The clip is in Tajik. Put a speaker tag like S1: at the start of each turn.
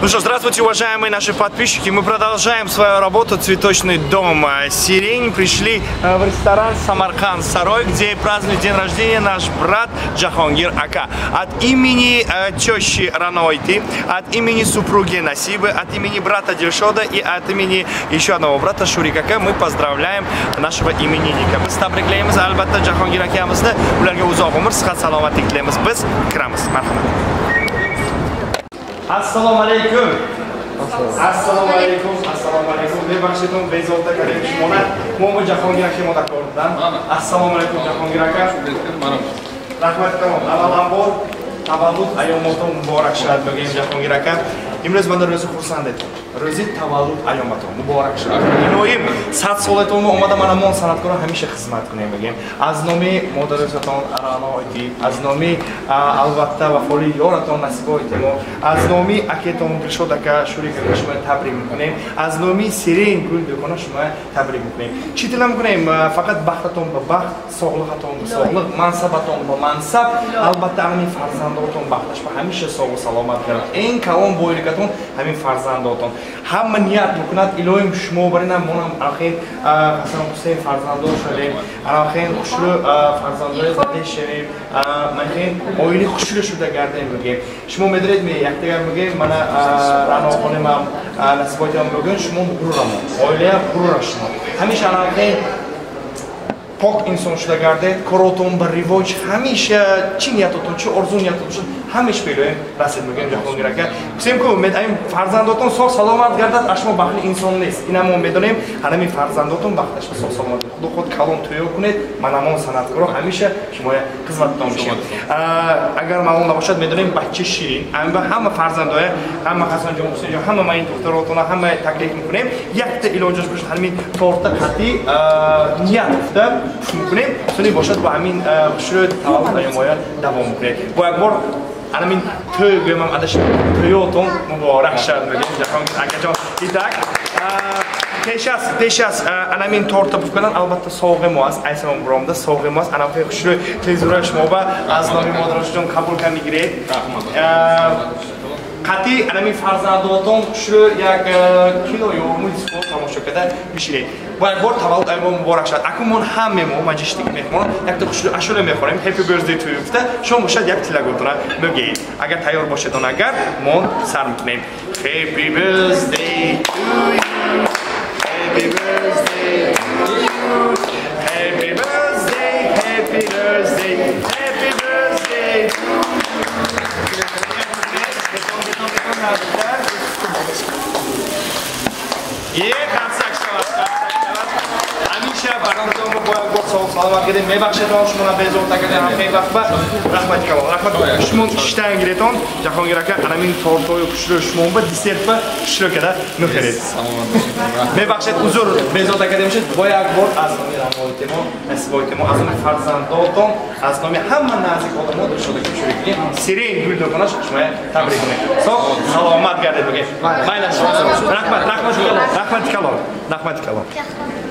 S1: Ну что, здравствуйте, уважаемые наши подписчики. Мы продолжаем свою работу. Цветочный дом «Сирень». Пришли в ресторан «Самарканд Сарой», где празднует день рождения наш брат Джахонгир Ака. От имени тещи Ранойти, от имени супруги Насибы, от имени брата Дилшода и от имени еще одного брата Шурик Ака мы поздравляем нашего именинника. Мы табриклеймиз, албатта Джахонгир Акамызды ularga uzoq umr, sihat, salomatlik tilaymiz. Biz kiramiz. Marhamat. Assalomu alaykum. Assalomu alaykum. Assalomu alaykum. Bebashiton bezovta karim shimona. Mo'min Jahongir aka modakordan. Assalomu alaykum Jahongir aka. Rahmat tamom. Avvalambor tavallud ayyomaton muborak shad bo'lgan Jahongir aka. Imroz menda ro'zi xursand edim. Ro'zi tavallud ayyomaton muborak shad. Inoyim 100 solatonni omada mana mon san'atkor hamisha xizmat kunam bo'lgan. Az nomi moderaton Ranoiti, az nomi albatta vafoli yoraton Nasiboitim, az nomi aketon Dilshod aka Shurik aka shuma tabrik mikunam. Az nomi Sirень gul do'koni shuma tabrik mikunam. Chitilam kunam faqat baxtaton ba baxt, sog'liqaton ba sog'liq, mansabaton ba mansab, albatta amin farzandoton baxtash ba hamisha sog' va salomat bo'lib. Eng kalon boyligaton hamin farzandoton. Hamma niyat mikunat iloyim shuma barinam monam axin Hasan Husayn farzando shudem. Axin xushlu farzandoy deshim. Maxin oili xushlu shuda gardan bo'lgan. Shuma medredmi yaktagar bo'lgan mana Rano xonimam Nasiboyam bo'lgan shuma g'ururam. Oila g'ururashma. Hamisha axin pok inson shuda gardan koroton bir rivoj hamisha chin yatoton chu orzu yatoton hamish beloyim rasid bo'lgan Jahongir aka. Semku men ayim farzandoton sog' salomat gardat ashmo baxtli inson nes. Inamon medonim hanami farzandoton baxtash sog' salomat. Xudo xud kalon to'yo kuned manamon san'atkor hamisha shimoya xizmatdan bishim. Agar ma'lum nabashad medonim bachcha shirin. Amba hamma farzandoya, hamma Hasanjon Husaynjon, hamma men doktorotona hamma taklif mikunam. Yakta ilojimiz bo'lish hamin torta qati niyatda mikunam. Shuning boshad bu amin shu tavallud ayyomoya davom etadi. Bu akbar ana men to'y go'mam adashib to'yoton muborak shad bo'lgan Jahongir akajon. Itak Peshas ana men torta bilan albatta sog'im emas, aysamam buromda sog'im emas. Ana xushli tezurash moba az nomi modrashjon qabul qilmigret. Qati ana men farzandoton shu yak kilo yo'mul sport tomoshabada bishire. Bu bor tavallud ayyom muborak shad. Akumon hammemo majishtik mehmon yakta xushli ashula me'xorim. Happy birthday to you ta shom mushad yak tilagotona bo'gay. Agar tayyor bo'lshadan agar mon sar miknem. Happy birthday to you. Happy birthday to you. Happy birthday, happy birthday, happy birthday. Hamisha barkamizdan boya sog' salomat keling. Mebaqshaton shuna bezovta akadan ham mebaqba. Rahmat kalon. Rahmat. Shmon ishdan gireton Jahongir aka ana men tortoy kuchli shmon ba desert ba kuchli kada muxaret. Mebaqshat uzr bezovta akadan shit boya bor az Ranoitimo, Nasiboytimo, az farzandoton, az nomi hamma nazik odamlar Dilshod aka Shurikni Sirень gul do'koni shuma tabrik qilaman. Sog' salomat garda bo'lgan. Mayli. Rahmat kalon. Rahmat kalon.